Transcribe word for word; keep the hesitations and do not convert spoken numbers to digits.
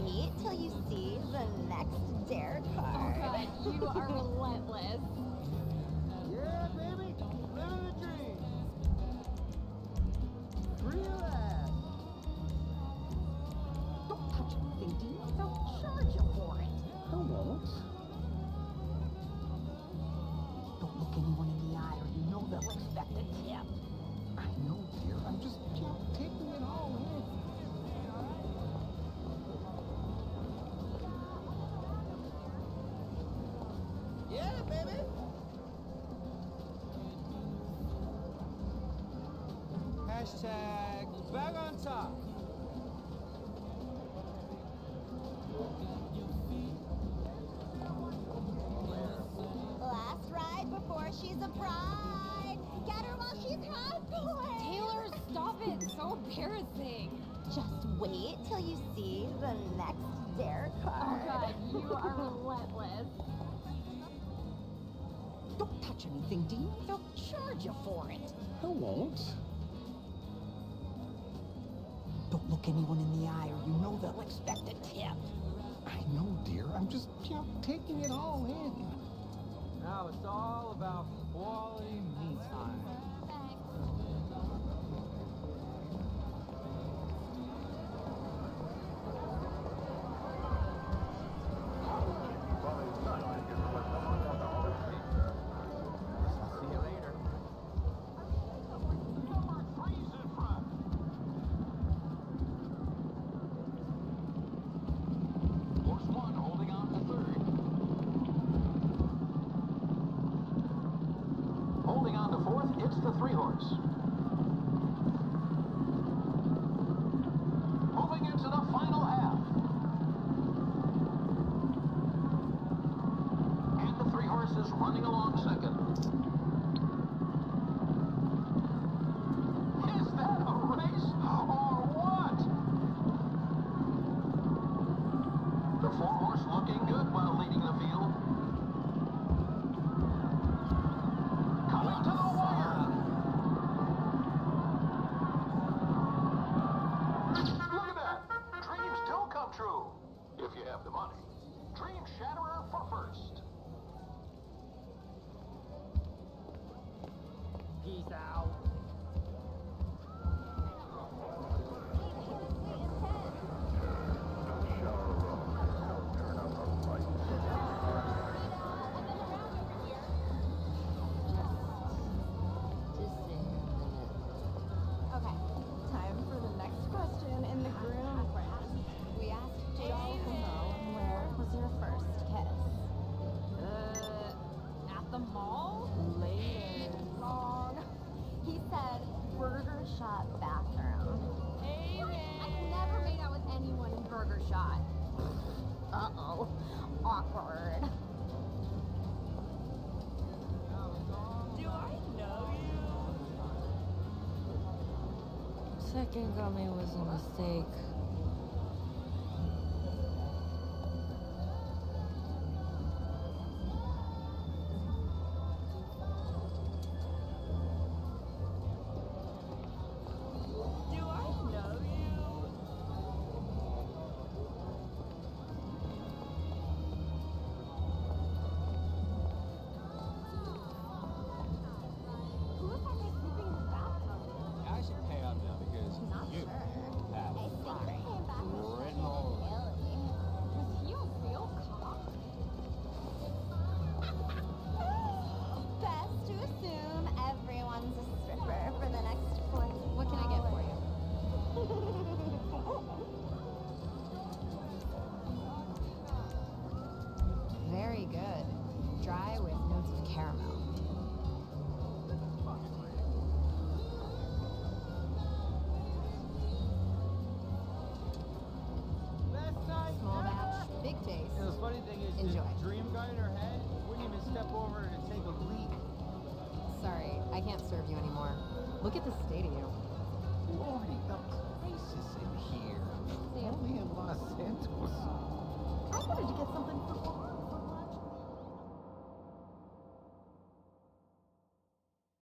wait till you see the next dare card. Oh god, you are relentless. Yeah, baby, living the dream. Relax. Don't touch anything, Dean. They'll charge you for it. I won't. Don't look anyone in the eye or you know they'll expect a tip. I know, dear. I'm just, you know, taking it all in. Yeah, baby. Hashtag bag on top. Last ride before she's a bride. Get her while she's hot boy. Taylor, stop it. So embarrassing. Just wait till you see the next dare Oh card. god, you are relentless. Don't touch anything, Dean. They'll charge you for it. I won't. Don't look anyone in the eye or you know they'll expect a tip. I know, dear. I'm just, you know, taking it all in. Now it's all about quality me time. I'll see you later. Horse one holding on to third. Holding on to fourth, it's the three horse. Moving into the final half. And the three horse is running along second. Is that a race or what? The four horse looking good while leading the field. Coming to the wire. Look at that. Dreams do come true. If you have the money. Dream Shatterer for first. Peace out. Okay, time for the next question in the groom quiz. We asked Jason where was your first kiss? Uh, at the mall? Later. Wrong. He said Burger Shot bathroom. Hey, man. I've never made out with anyone in Burger Shot. Uh-oh. Awkward. Do I know you? Second coming was a mistake. Do I know you? Who was that guy sleeping in the bathtub? I should pay up now because Not you sure. have I think he came back with written all over. Was he a real cop? Best to assume everyone's a stripper for the next forty. What can I get for you? Very good. Dry with notes of caramel. Last night, Small ever. batch, big taste. And the funny thing is, Enjoy. the dream guy in her head wouldn't even step over to take a leak. Sorry, I can't serve you anymore. Look at the state of you. Lordy, the prices in here. See ya. Only in Los Santos. I wanted to get something for